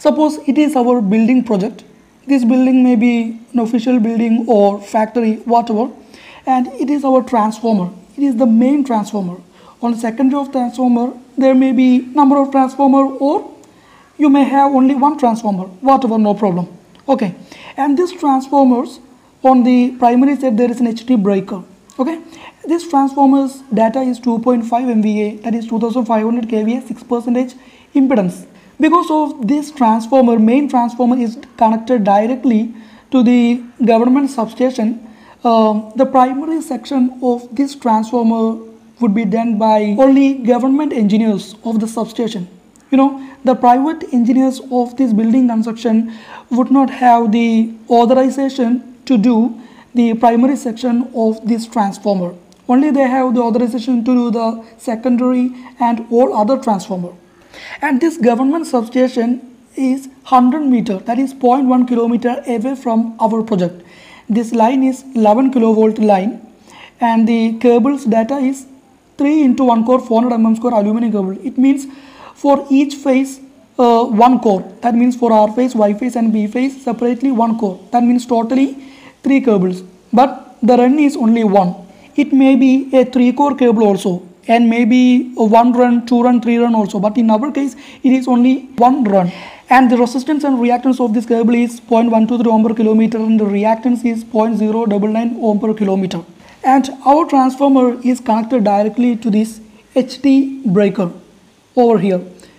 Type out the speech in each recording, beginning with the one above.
Suppose it is our building project. This building may be an official building or factory, whatever, and it is our transformer. It is the main transformer. On the secondary of transformer, there may be number of transformer, or you may have only one transformer, whatever, no problem. Okay, and these transformers, on the primary side there is an HT breaker. Okay, this transformer's data is 2.5 MVA, that is 2500 kVA, 6% impedance. Because of this transformer, main transformer is connected directly to the government substation. The primary section of this transformer would be done by only government engineers of the substation. The private engineers of this building construction would not have the authorization to do the primary section of this transformer. Only they have the authorization to do the secondary and all other transformer. And this government substation is 100 meter, that is 0.1 kilometer away from our project. This line is 11 kilovolt line, and the cable's data is 3 into 1 core 400 mm square aluminum cable. It means for each phase one core. That means for R phase, Y phase and B phase separately one core. That means totally 3 cables. But the run is only one. It may be a 3-core cable also, and maybe a 1 run, 2 run, 3 run also. But in our case, it is only 1 run. And the resistance and reactance of this cable is 0.123 ohm per kilometer, and the reactance is 0.099 ohm per kilometer. And our transformer is connected directly to this HT breaker over here.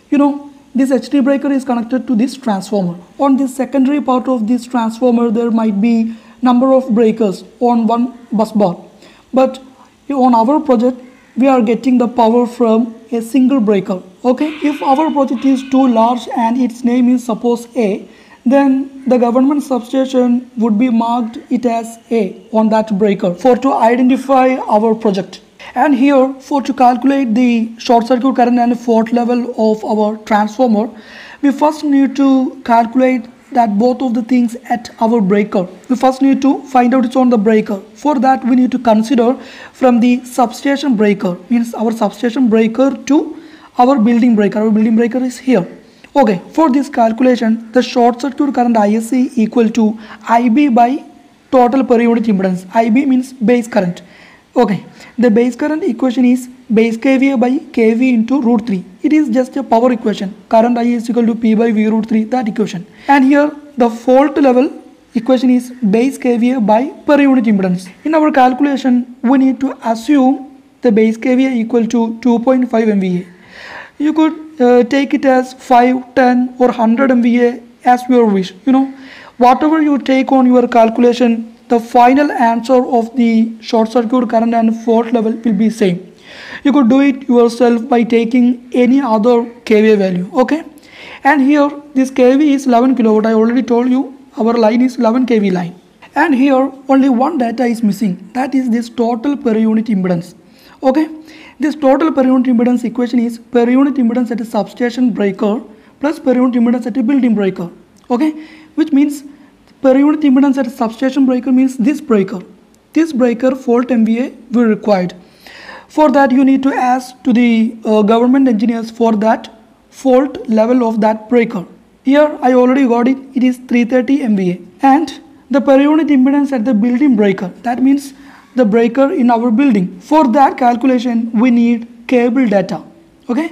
This HT breaker is connected to this transformer. On this secondary part of this transformer, there might be number of breakers on one bus bar. But on our project, we are getting the power from a single breaker. Okay, if our project is too large and its name is suppose A, then the government substation would be marked it as A on that breaker for to identify our project. And here, for to calculate the short circuit current and fault level of our transformer, we first need to calculate that both of the things at our breaker. We first need to find out it's on the breaker. For that, we need to consider from the substation breaker, means our substation breaker to our building breaker. Our building breaker is here. Okay, for this calculation, the short circuit current ISC equal to IB by total per unit impedance. IB means base current. Okay, the base current equation is base kVA by kV into root 3. It is just a power equation. Current I is equal to P by V root 3, that equation. And here the fault level equation is base kVA by per unit impedance. In our calculation, we need to assume the base kVA equal to 2.5 MVA. You could take it as 5, 10 or 100 MVA as your wish. Whatever you take on your calculation, the final answer of the short circuit current and fault level will be same. You could do it yourself by taking any other kVA value. Okay, and here this kV is 11 kilowatt. I already told you our line is 11 kV line. And here only one data is missing, that is this total per unit impedance. Okay, this total per unit impedance equation is per unit impedance at a substation breaker plus per unit impedance at a building breaker. Okay, which means per unit impedance at a substation breaker means this breaker. This breaker fault MVA will required. For that, you need to ask to the government engineers for that fault level of that breaker. Here I already got it. It is 330 MVA. And the per unit impedance at the building breaker, that means the breaker in our building. For that calculation, we need cable data. Okay,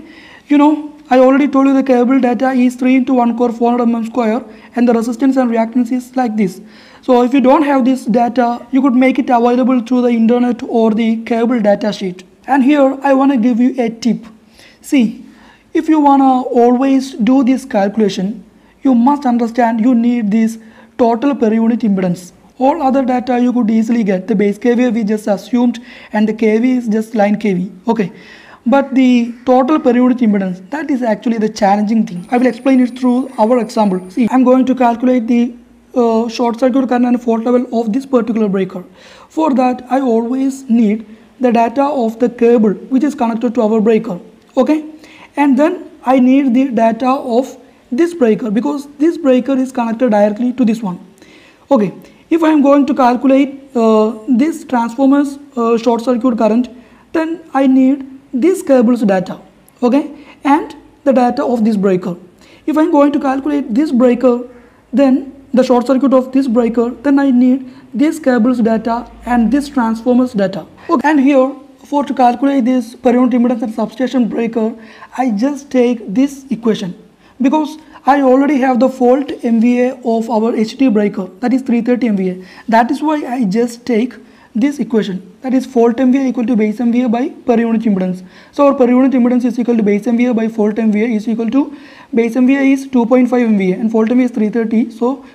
I already told you the cable data is 3 into 1 core 400 mm square, and the resistance and reactance is like this. So if you don't have this data, you could make it available through the internet or the cable data sheet. And here I want to give you a tip. See, if you want to always do this calculation, you must understand you need this total per unit impedance. All other data you could easily get. The base kVA we just assumed, and the kV is just line kV. Okay, but the total per unit impedance, that is actually the challenging thing. I will explain it through our example. See, I am going to calculate the short circuit current and fault level of this particular breaker. For that, I always need the data of the cable which is connected to our breaker. Okay, and then I need the data of this breaker, because this breaker is connected directly to this one. Okay, if I am going to calculate this transformer's short circuit current, then I need this cable's data. Okay, and the data of this breaker. If I'm going to calculate this breaker, then the short circuit of this breaker, then I need this cable's data and this transformer's data. Okay. And here, for to calculate this per unit impedance and substation breaker, I just take this equation because I already have the fault MVA of our HT breaker, that is 330 MVA. That is why I just take this equation, that is fault MVA equal to base MVA by per unit impedance. So our per unit impedance is equal to base MVA by fault MVA is equal to base MVA is 2.5 MVA and fault MVA is 330, so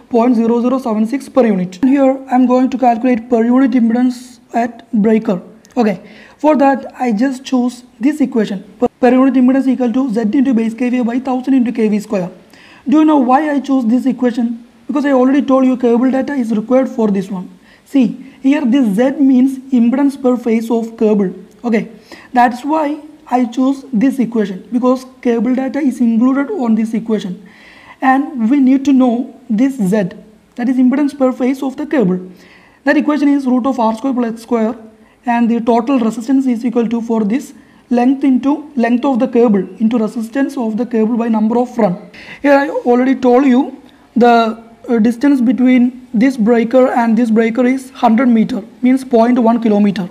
0.0076 per unit. And here I am going to calculate per unit impedance at breaker. Okay, for that I just choose this equation, per unit impedance equal to Z into base kVA by 1000 into kV square. Do you know why I chose this equation? Because I already told you cable data is required for this one. See, here this Z means impedance per phase of cable. Okay, that's why I choose this equation, because cable data is included on this equation. And we need to know this Z, that is impedance per phase of the cable. That equation is root of R square plus X square, and the total resistance is equal to, for this, length into length of the cable into resistance of the cable by number of run. Here I already told you the distance between this breaker and this breaker is 100 meter, means 0.1 kilometer.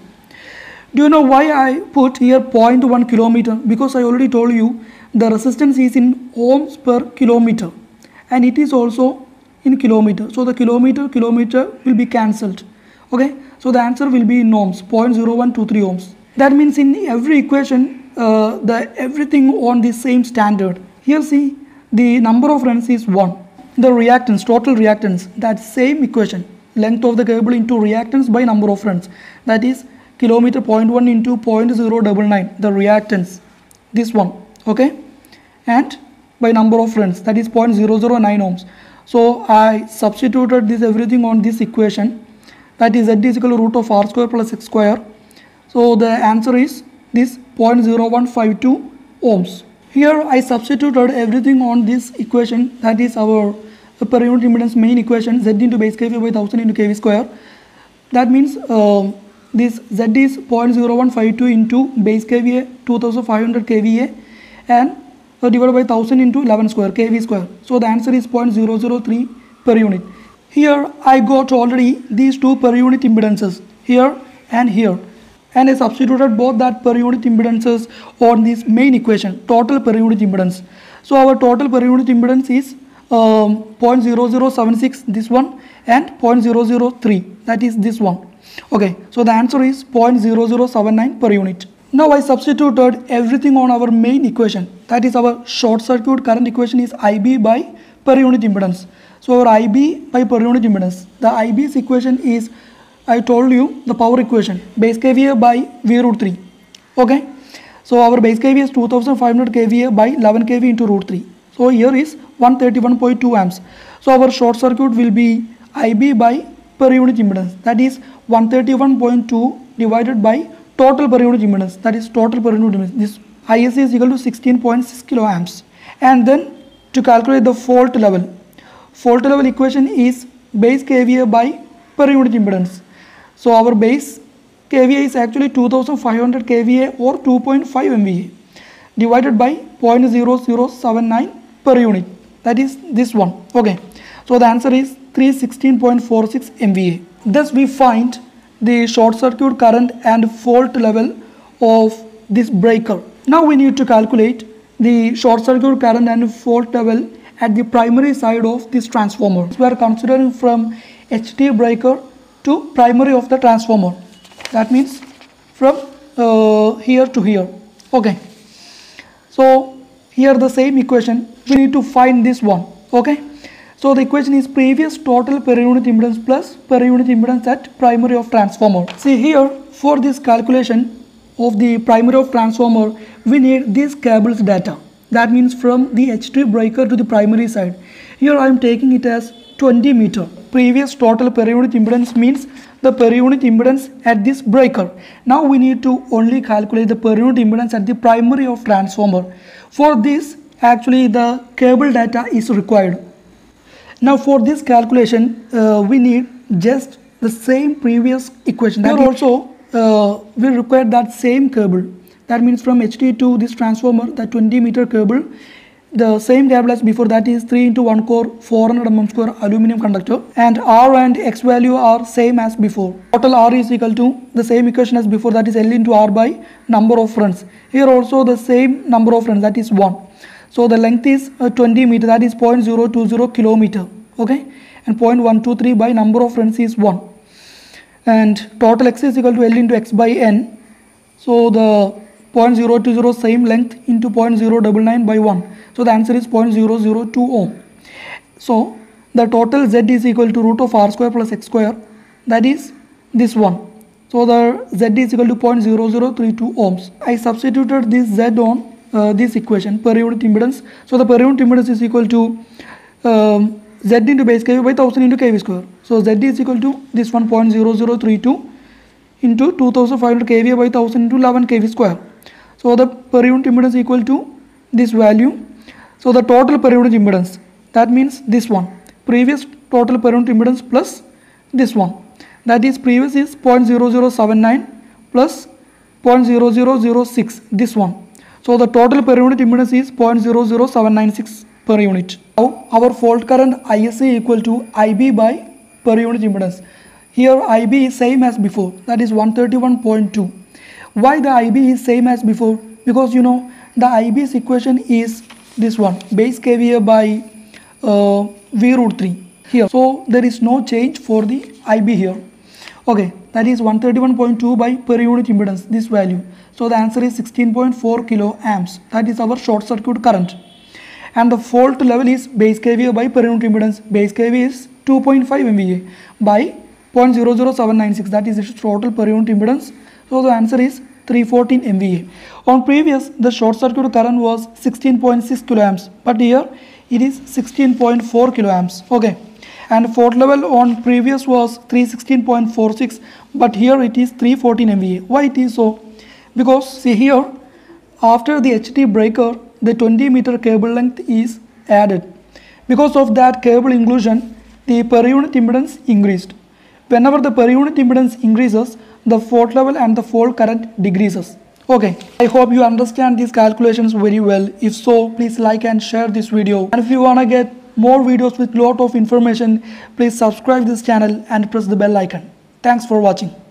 Do you know why I put here 0.1 kilometer? Because I already told you the resistance is in ohms per kilometer and it is also in kilometer. So the kilometer will be cancelled. Okay, so the answer will be in ohms, 0.0123 ohms. That means in every equation, everything on the same standard. Here see, the number of runs is 1. The reactance, total reactance, that same equation, length of the cable into reactance by number of runs, that is kilometer 0.1 into 0.099, the reactance, this one, okay, and by number of runs, that is 0.009 ohms. So I substituted this everything on this equation, that is Z is equal to root of R square plus X square. So the answer is this 0.0152 ohms. Here I substituted everything on this equation, that is our per unit impedance main equation, Z into base kVA by 1000 into kV square. That means this Z is 0.0152 into base kVA 2500 kVA and divided by 1000 into 11 square kV square. So the answer is 0.003 per unit. Here I got already these two per unit impedances, here and here, and I substituted both that per unit impedances on this main equation, total per unit impedance. So our total per unit impedance is 0.0076, this one, and 0.003, that is this one. Okay, so the answer is 0.0079 per unit. Now I substituted everything on our main equation, that is our short circuit current equation is IB by per unit impedance. So our IB by per unit impedance, the IB's equation is, I told you, the power equation, base kVA by V root 3. Okay, so our base kVA is 2500 kVA by 11 kV into root 3. So here is 131.2 amps. So our short circuit will be IB by per unit impedance, that is 131.2 divided by total per unit impedance, that is total per unit impedance. This ISC is equal to 16.6 kilo amps. And then to calculate the fault level equation is base kVA by per unit impedance. So our base kVA is actually 2500 kVA or 2.5 MVA divided by 0.0079 per unit, that is this one. Okay, so the answer is 316.46 MVA. Thus we find the short circuit current and fault level of this breaker. Now we need to calculate the short circuit current and fault level at the primary side of this transformer. We are considering from HT breaker to primary of the transformer. That means from here to here. Okay, so here the same equation, we need to find this one. Okay, so the equation is previous total per unit impedance plus per unit impedance at primary of transformer. See here, for this calculation of the primary of transformer, we need this cable's data. That means from the HT breaker to the primary side. Here I am taking it as 20 meter. Previous total per unit impedance means the per unit impedance at this breaker. Now we need to only calculate the per unit impedance at the primary of transformer. For this, actually the cable data is required. Now for this calculation, we need just the same previous equation. Here also we require that same cable. That means from HT to this transformer, the 20 meter cable, the same cable as before, that is 3 into 1 core 400 mm square aluminum conductor, and R and X value are same as before. Total R is equal to the same equation as before, that is L into R by number of runs. Here also the same number of runs, that is 1. So the length is 20 meter, that is 0.020 kilometer. Okay, and 0.123 by number of runs is 1. And total X is equal to L into X by N. So the 0.020 same length into 0.099 by 1. So the answer is 0.002 ohm. So the total Z is equal to root of R square plus X square, that is this one. So the Z is equal to 0.0032 ohms. I substituted this Z on this equation, per unit impedance. So the per unit impedance is equal to Z into base kV by 1000 into kV square. So Z is equal to this one, 0.0032 into 2500 kVA by 1000 into 11 kV square. So the per unit impedance is equal to this value. So the total per unit impedance, that means this one, previous total per unit impedance plus this one, that is previous is 0.0079 plus 0.0006, this one. So the total per unit impedance is 0.00796 per unit. Now our fault current ISC equal to IB by per unit impedance. Here IB is same as before, that is 131.2. Why the IB is same as before? Because you know the IB's equation is this one, base kVA by V root 3 here. So there is no change for the IB here. Okay, that is 131.2 by per unit impedance, this value. So the answer is 16.4 kilo amps. That is our short circuit current. And the fault level is base kVA by per unit impedance. Base kVA is 2.5 MVA by 0.00796, that is its total per unit impedance. So the answer is 314 MVA. On previous, the short circuit current was 16.6 kilo amps, but here it is 16.4 kilo amps. Okay, and fault level on previous was 316.46, but here it is 314 MVA. Why it is so? Because see here, after the HT breaker, the 20 meter cable length is added. Because of that cable inclusion, the per unit impedance increased. Whenever the per unit impedance increases, the fault level and the fault current decreases. Okay, I hope you understand these calculations very well. If so, please like and share this video. And if you wanna get more videos with lot of information, please subscribe this channel and press the bell icon. Thanks for watching.